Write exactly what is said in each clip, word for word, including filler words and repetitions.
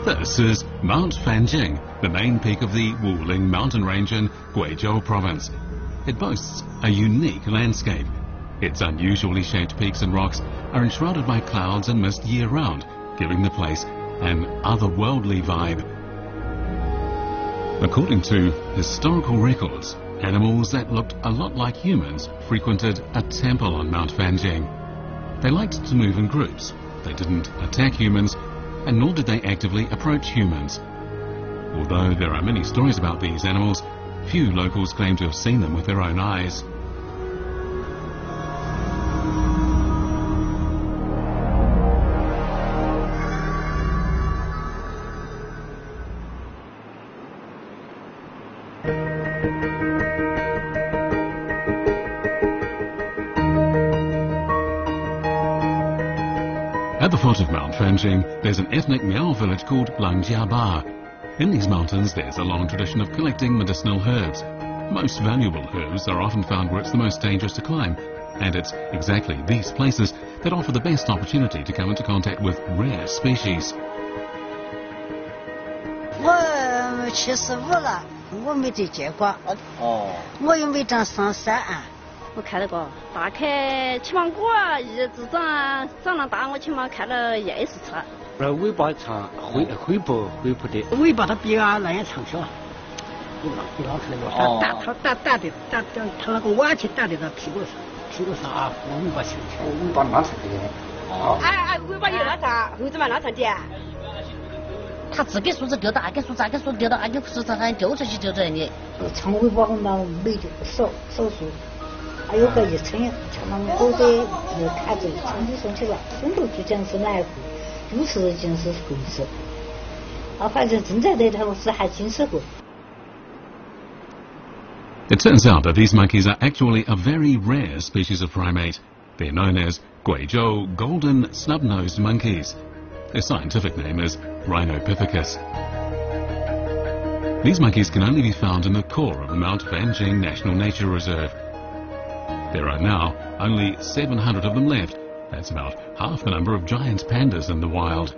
This is Mount Fanjing, the main peak of the Wuling mountain range in Guizhou province. It boasts a unique landscape. Its unusually shaped peaks and rocks are enshrouded by clouds and mist year-round, giving the place an otherworldly vibe. According to historical records, animals that looked a lot like humans frequented a temple on Mount Fanjing. They liked to move in groups, they didn't attack humans, and nor did they actively approach humans. Although there are many stories about these animals, few locals claim to have seen them with their own eyes. At the foot of Mount Fanjing, there's an ethnic Miao village called Langjiaba. In these mountains, there's a long tradition of collecting medicinal herbs. Most valuable herbs are often found where it's the most dangerous to climb, and it's exactly these places that offer the best opportunity to come into contact with rare species. 我七十五了，我没得结果。哦，我又没长上山啊。 我看那个大概起码我一直长长那大，我起码看了一二十次。 那尾巴长，灰灰不灰不的。 尾巴它比俺那也长小啊。你老你老看那个，它打它打打的打打它那个碗去打的在屁股上，屁股上啊，尾巴长长。尾巴蛮长的。哦。哎哎，尾巴有那长，为什么那长点？它这根树枝丢到那根树枝，那根树丢到那根树枝上丢出去丢在你。 长尾巴我那没就少少数。 还有个一称，像那们狗的就看着称就送起来，送头就讲是哪一户，就是就是回事。啊，反正正在那头是还经手过。 It turns out that these monkeys are actually a very rare species of primate. They're known as Guizhou Golden Snub-Nosed Monkeys. Their scientific name is Rhinopithecus. These monkeys can only be found in the core of the Mount Fanjing National Nature Reserve. There are now only seven hundred of them left. That's about half the number of giant pandas in the wild.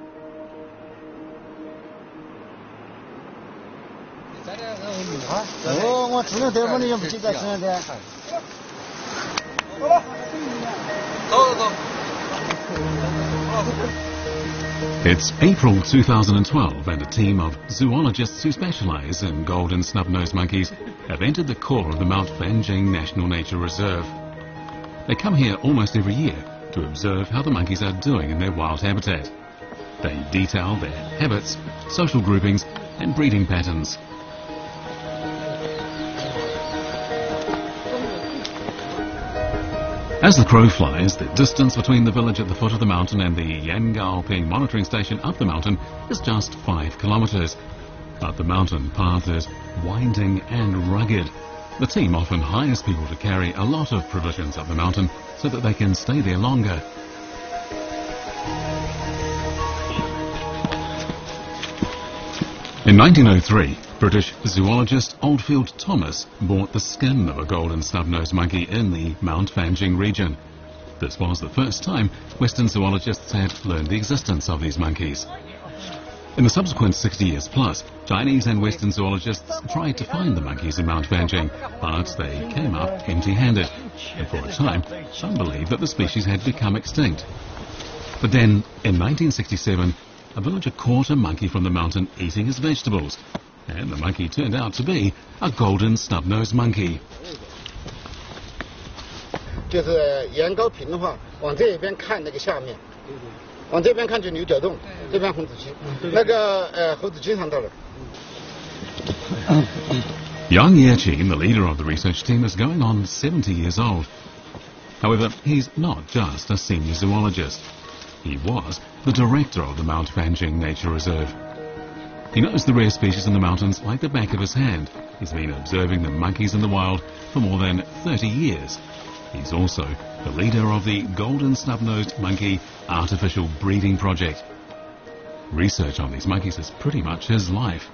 It's April two thousand twelve and a team of zoologists who specialize in golden snub-nosed monkeys have entered the core of the Mount Fanjing National Nature Reserve. They come here almost every year to observe how the monkeys are doing in their wild habitat. They detail their habits, social groupings and breeding patterns. As the crow flies, the distance between the village at the foot of the mountain and the Yangaoping monitoring station up the mountain is just five kilometers. But the mountain path is winding and rugged. The team often hires people to carry a lot of provisions up the mountain so that they can stay there longer. In nineteen oh three, British zoologist Oldfield Thomas bought the skin of a golden snub-nosed monkey in the Mount Fanjing region. This was the first time Western zoologists had learned the existence of these monkeys. In the subsequent sixty years plus, Chinese and Western zoologists tried to find the monkeys in Mount Fanjing, but they came up empty-handed, and for a time, some believed that the species had become extinct. But then, in nineteen sixty-seven, a villager caught a monkey from the mountain eating his vegetables, and the monkey turned out to be a golden snub-nosed monkey. 就是沿高平的话，往这边看那个下面，往这边看就牛角洞，这边红子区，那个呃猴子经常到了。 Yang Yeqing, the leader of the research team, is going on seventy years old. However, he's not just a senior zoologist. He was the director of the Mount Fanjing Nature Reserve. He knows the rare species in the mountains like the back of his hand. He's been observing the monkeys in the wild for more than thirty years. He's also the leader of the Golden Snub-Nosed Monkey Artificial Breeding Project. Research on these monkeys is pretty much his life.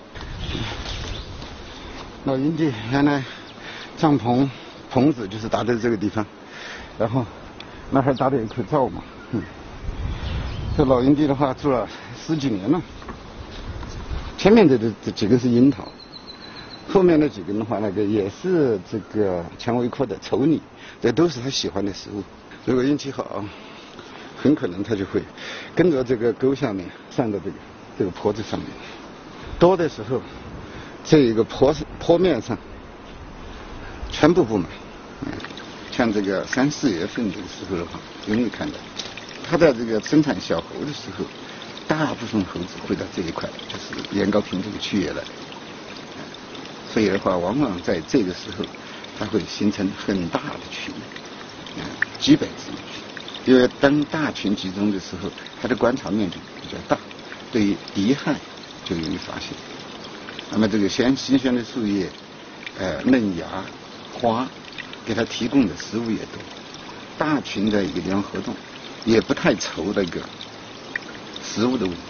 老营地原来帐篷棚子就是搭在这个地方，然后那还搭了一口灶嘛。嗯这老营地的话住了十几年了，前面的这这几个是樱桃，后面的几个的话，那个也是这个蔷薇科的丑拟，这都是他喜欢的食物。如果运气好，很可能他就会跟着这个沟下面上到这个这个坡子上面。多的时候，这一个坡坡面上全部布满。嗯，像这个三四月份这个时候的话，容易看到。它在这个生产小猴的时候，大部分猴子会到这一块，就是岩膏坪这个区域来。所以的话，往往在这个时候，它会形成很大的群，嗯，几百只。因为当大群集中的时候，它的观察面积比较大，对于敌害就容易发现。那么这个鲜新鲜的树叶、呃嫩芽、花，给它提供的食物也多。大群在一个地方活动，也不太愁那个食物的问题。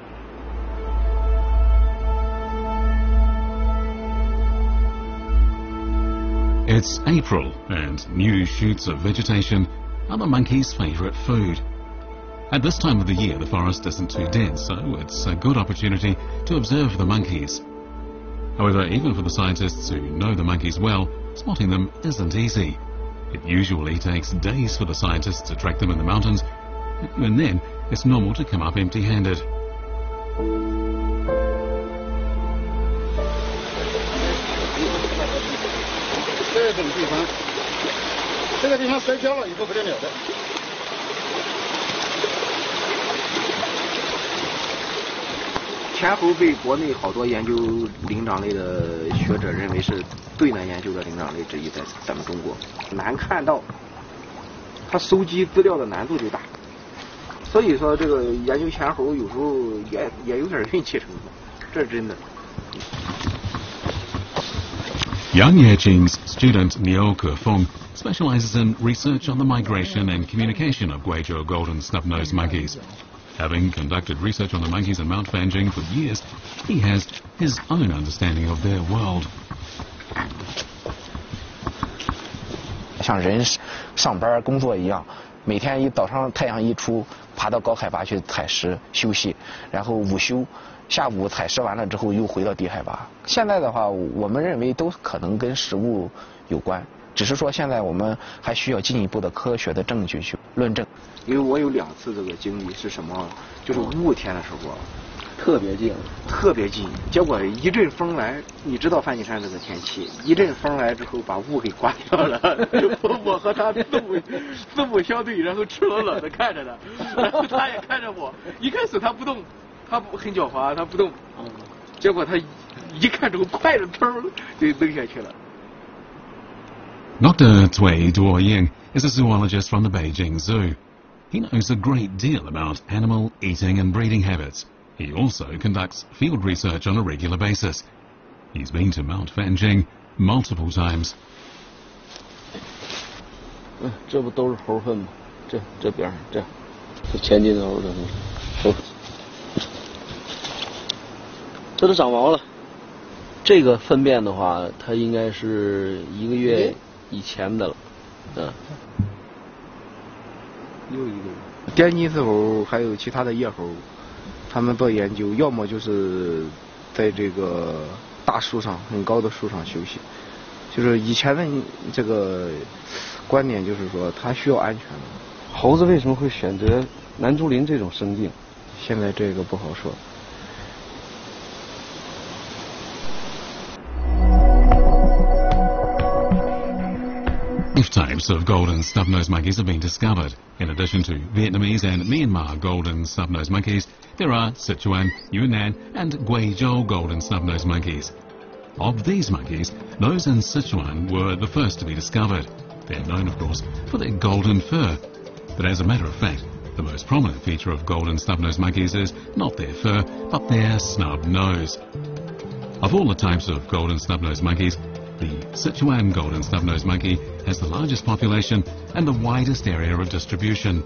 It's April, and new shoots of vegetation are the monkey's favourite food. At this time of the year, the forest isn't too dense, so it's a good opportunity to observe the monkeys. However, even for the scientists who know the monkeys well, spotting them isn't easy. It usually takes days for the scientists to track them in the mountains, and then it's normal to come up empty-handed. 这种地方，这个地方摔跤了以后不得了的。 前后被国内好多研究灵长类的学者认为是最难研究的灵长类之一，在咱们中国难看到，它收集资料的难度就大。所以说，这个研究前猴有时候也也有点运气成分，这是真的。 Yang Yejing's student Niu Kefeng specializes in research on the migration and communication of Guizhou golden snub-nosed monkeys. Having conducted research on the monkeys in Mount Fanjing for years, he has his own understanding of their world. 像人上班工作一样，每天一早上太阳一出，爬到高海拔去采食休息，然后午休。 下午采食完了之后，又回到低海拔。现在的话，我们认为都可能跟食物有关，只是说现在我们还需要进一步的科学的证据去论证。 因为我有两次这个经历是什么？就是雾天的时候，特别近，特别近。结果一阵风来，你知道梵净山这个天气，一阵风来之后把雾给刮掉了。我我和他四目四目相对，然后赤裸裸的看着他，然后他也看着我。一开始他不动。 他很狡猾，他不动，结果他一看之后，快着头就扔下去了。 Doctor Cui Duoying is a zoologist from the Beijing Zoo. He knows a great deal about animal eating and breeding habits. He also conducts field research on a regular basis. He's been to Mount Fanjing multiple times. 嗯，这不都是猴粪吗？这这边这，这前进猴的猴。 这都长毛了，这个粪便的话，它应该是一个月以前的了，嗯。 又一个滇金丝猴还有其他的叶猴，他们做研究，要么就是在这个大树上、很高的树上休息，就是以前的这个观点就是说，它需要安全的。 猴子为什么会选择南竹林这种生境？ 现在这个不好说。 Five types of golden snub-nosed monkeys have been discovered. In addition to Vietnamese and Myanmar golden snub-nosed monkeys, there are Sichuan, Yunnan and Guizhou golden snub-nosed monkeys. Of these monkeys, those in Sichuan were the first to be discovered. They're known, of course, for their golden fur. But as a matter of fact, the most prominent feature of golden snub-nosed monkeys is not their fur, but their snub nose. Of all the types of golden snub-nosed monkeys, the Sichuan golden snub-nosed monkey has the largest population and the widest area of distribution.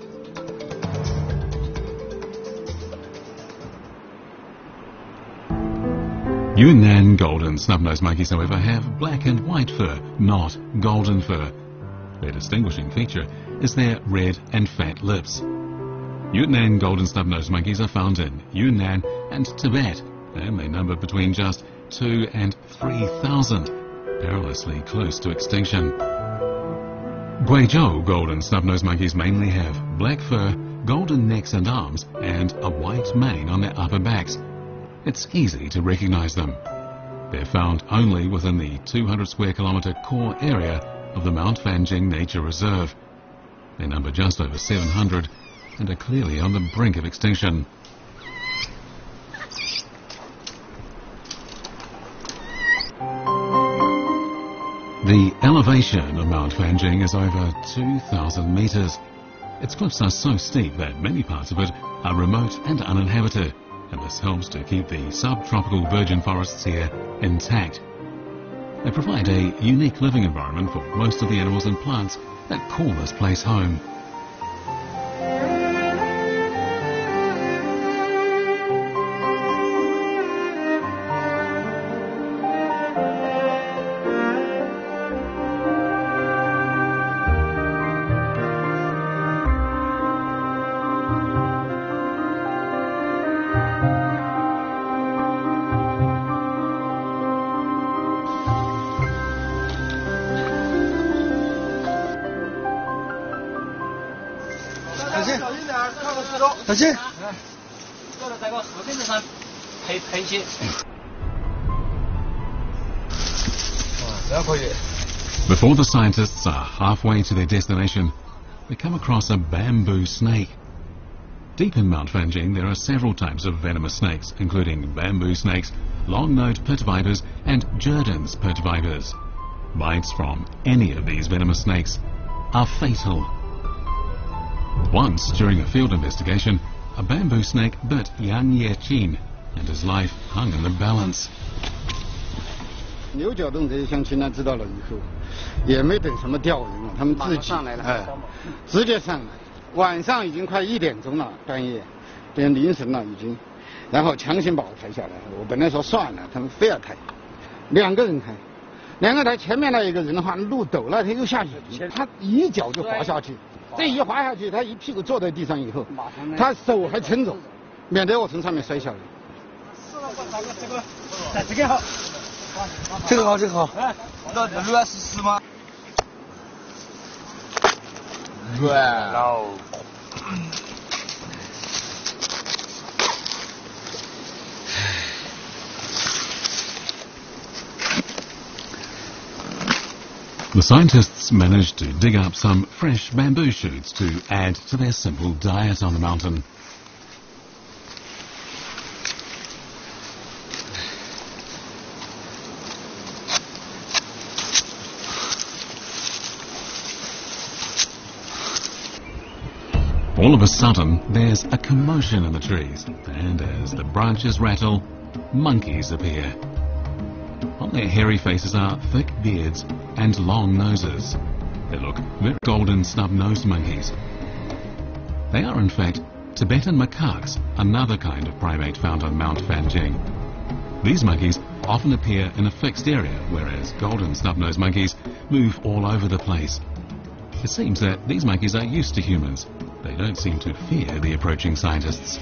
Yunnan golden snub-nosed monkeys, however, have black and white fur, not golden fur. Their distinguishing feature is their red and fat lips. Yunnan golden snub-nosed monkeys are found in Yunnan and Tibet, and they number between just two and three thousand, perilously close to extinction. Guizhou golden snub-nosed monkeys mainly have black fur, golden necks and arms, and a white mane on their upper backs. It's easy to recognize them. They're found only within the two hundred square kilometre core area of the Mount Fanjing Nature Reserve. They number just over seven hundred and are clearly on the brink of extinction. The elevation of Mount Fanjing is over two thousand metres. Its cliffs are so steep that many parts of it are remote and uninhabited, and this helps to keep the subtropical virgin forests here intact. They provide a unique living environment for most of the animals and plants that call this place home. Before the scientists are halfway to their destination, they come across a bamboo snake. Deep in Mount Fanjing there are several types of venomous snakes, including bamboo snakes, long-nosed pit vipers and Jordan's pit vipers. Bites from any of these venomous snakes are fatal. Once, during a field investigation, a bamboo snake bit Yang Yechin, and his life hung in the balance. 牛角洞这些乡亲呢，知道了以后，也没等什么调人了，他们自己哎，直接上来。晚上已经快一点钟了，半夜，变凌晨了已经，然后强行把我抬下来。我本来说算了，他们非要抬，两个人抬，两个抬，前面那一个人的话路陡了，他又下雨，他一脚就滑下去。这一滑下去，他一屁股坐在地上以后，他手还撑着，免得我从上面摔下来。这个，这个好。 这个好，这个好。哎，那这乱是死吗？乱。然后。The scientists managed to dig up some fresh bamboo shoots to add to their simple diet on the mountain. All of a sudden, there's a commotion in the trees, and as the branches rattle, monkeys appear. On their hairy faces are thick beards and long noses. They look very golden snub-nosed monkeys. They are in fact Tibetan macaques, another kind of primate found on Mount Fanjing. These monkeys often appear in a fixed area, whereas golden snub-nosed monkeys move all over the place. It seems that these monkeys are used to humans. They don't seem to fear the approaching scientists.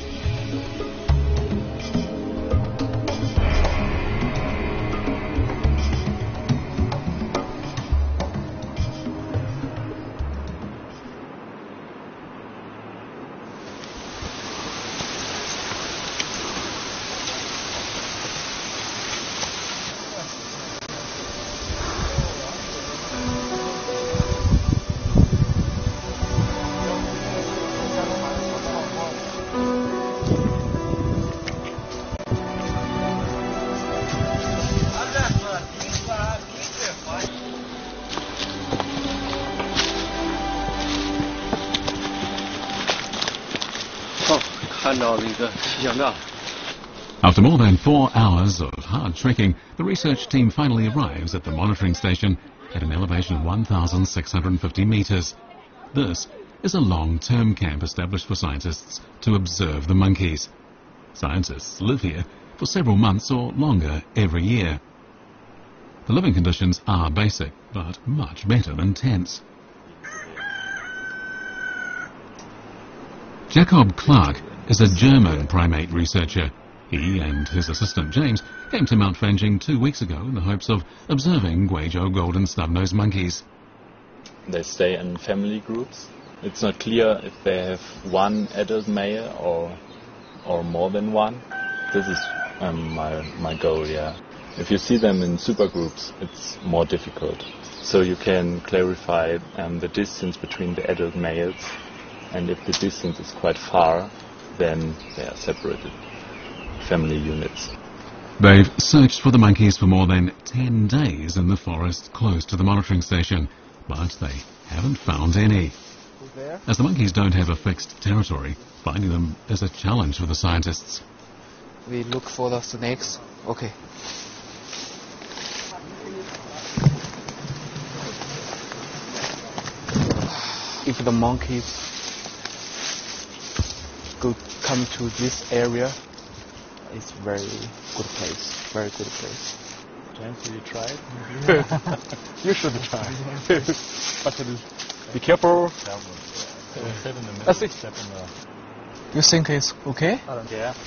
After more than four hours of hard trekking, the research team finally arrives at the monitoring station at an elevation of one thousand six hundred fifty metres. This is a long-term camp established for scientists to observe the monkeys. Scientists live here for several months or longer every year. The living conditions are basic, but much better than tents. Jakob Clark is a German primate researcher. He and his assistant James came to Mount Fanjing two weeks ago in the hopes of observing Guizhou golden snub-nosed monkeys. They stay in family groups. It's not clear if they have one adult male or or more than one. This is um, my my goal. Yeah. If you see them in supergroups, it's more difficult. So you can clarify um, the distance between the adult males, and if the distance is quite far, then they are separated family units. They've searched for the monkeys for more than ten days in the forest close to the monitoring station, but they haven't found any. As the monkeys don't have a fixed territory, finding them is a challenge for the scientists. We look for the snakes. Okay. If the monkeys go come to this area, it's very good place. Very good place. James, did you try it? You should try. But be careful. That's it. You think it's okay? I don't care.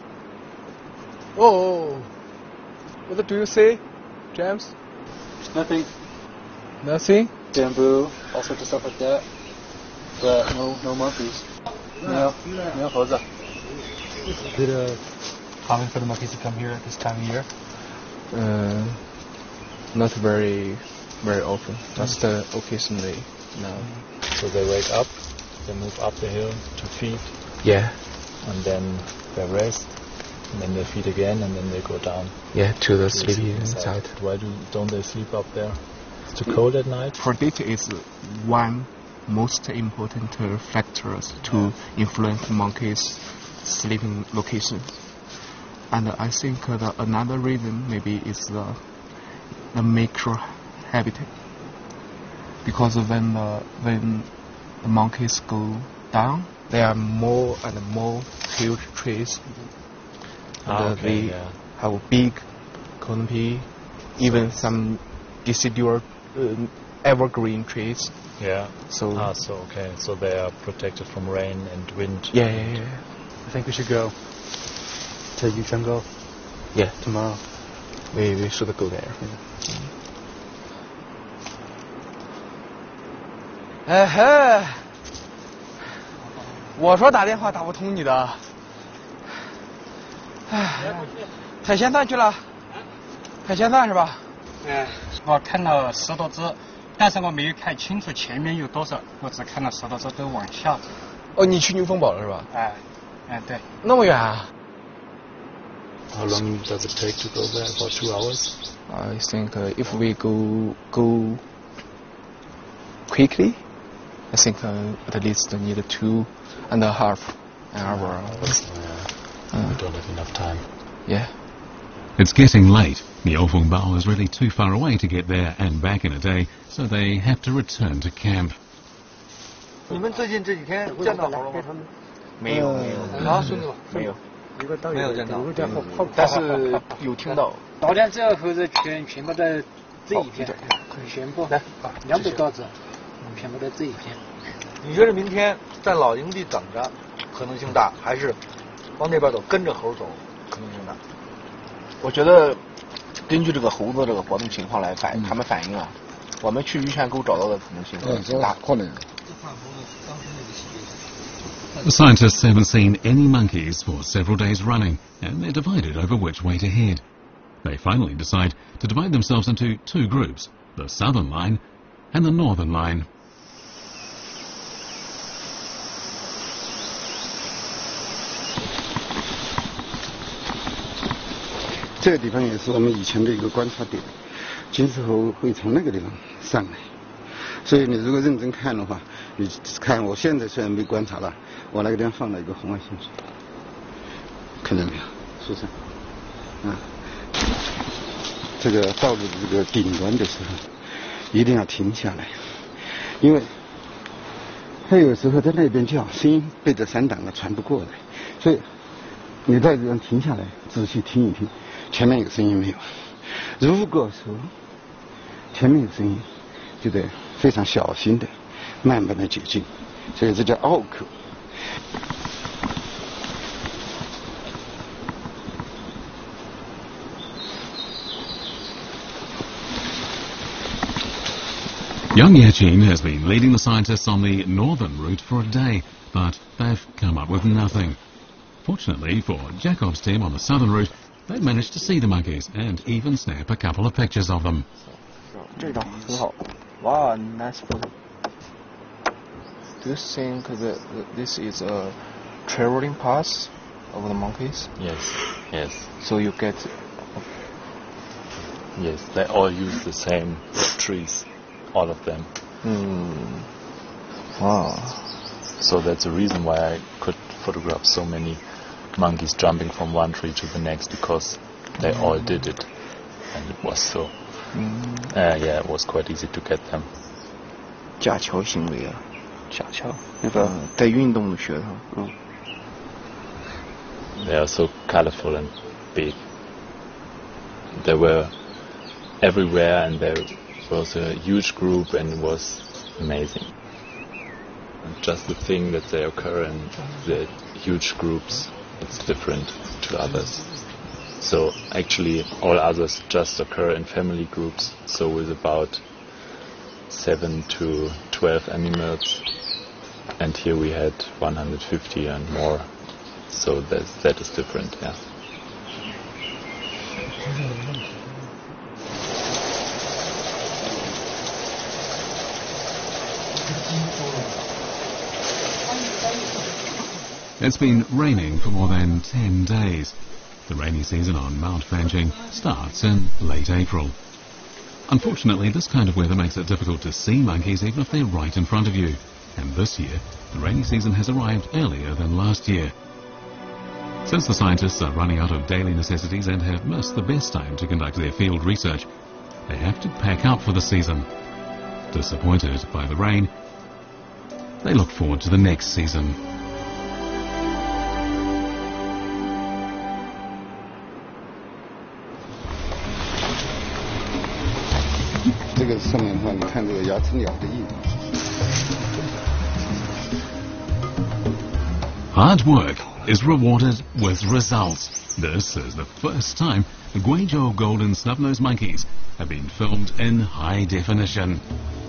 Oh, what do you say, James? Nothing. Nothing? Bamboo, all sorts of stuff like that. But no, no monkeys. No, no猴子. Is it uh, common for the monkeys to come here at this time of year? Uh, not very, very often. Just uh, occasionally now. So they wake up, they move up the hill to feed. Yeah. And then they rest, and then they feed again, and then they go down. Yeah, to the to sleeping sleep inside. inside. Why do, don't they sleep up there? It's too cold at night? Predator is one most important uh, factors to influence monkeys' sleeping locations. And I think uh, the, another reason maybe is the, the micro habitat. Because when the, when the monkeys go down, there are more and more huge trees. And Ah, uh, okay, they yeah. have a big canopy, even some deciduous uh, evergreen trees. Yeah. So Ah, so okay. So they are protected from rain and wind. yeah, yeah, yeah. I think we should go to Guizhou. Yeah, tomorrow. We we should go there. 哎嘿，我说打电话打不通你的。哎，采鲜饭去了，采鲜饭是吧？ 嗯，我看到十多只，但是我没有看清楚前面有多少，我只看到十多只都往下走。 哦，你去牛风堡了是吧？ 哎，哎对。 那么远啊 How long does it take to go there? About two hours? I think uh, if we go go quickly, I think uh, at least need two and a half an hour. Yeah. We don't have enough time. Yeah. It's getting late. Niufungbao is really too far away to get there and back in a day, so they have to return to camp. 你们最近这几天见到猴了吗？ 没有没有啊，兄弟们， 没有。 没有见到， 但是有听到。 到点之后，猴子全全部在这一片，全部两百多只，全部在这一片。 你觉得明天在老营地等着可能性大，还是往那边走跟着猴走可能性大？ 我觉得根据这个猴子这个活动情况来反，他们反映啊，我们去玉泉沟找到的可能性更大。可能。 The scientists haven't seen any monkeys for several days running, and they're divided over which way to head. They finally decide to divide themselves into two groups, the southern line and the northern line. This 这个地方也是我们以前的一个观察点，金丝猴会从那个地方上来。 所以你如果认真看的话，你看我现在虽然没观察了，我那个地方放了一个红外线水，看到没有？树上，啊，这个到了这个顶端的时候，一定要停下来，因为它有时候在那边叫，声音被这山挡了传不过来，所以你在这边停下来，仔细听一听，前面有声音没有？如果说前面有声音，就得 非常小心的、慢慢的接近，所以这叫拗口。 Young Yachin has been leading the scientists on the northern route for a day, but they've come up with nothing. Fortunately for Jacob's team on the southern route, they've managed to see the monkeys and even snap a couple of pictures of them. Wow, nice photo. Do you think that this is a traveling path of the monkeys? Yes, yes. So you get... Yes, they all use the same trees, all of them. Mm. Wow. So that's the reason why I could photograph so many monkeys jumping from one tree to the next, because they mm. all did it. And it was so... Mm. Uh, yeah, it was quite easy to get them. 架桥行为啊，架桥那个带运动的学堂，嗯。 They are so colorful and big. They were everywhere, and there was a huge group, and it was amazing. And just the thing that they occur in the huge groups, it's different to others. So actually all others just occur in family groups, so with about seven to twelve animals, and here we had one hundred fifty and more, so that, that is different, yeah. It's been raining for more than ten days. The rainy season on Mount Fanjing starts in late April. Unfortunately, this kind of weather makes it difficult to see monkeys even if they're right in front of you. And this year, the rainy season has arrived earlier than last year. Since the scientists are running out of daily necessities and have missed the best time to conduct their field research, they have to pack up for the season. Disappointed by the rain, they look forward to the next season. 这个上面的话，你看这个牙齿鸟的印。 Hard work is rewarded with results. This is the first time the Guizhou Golden Snub-Nosed Monkeys have been filmed in high definition.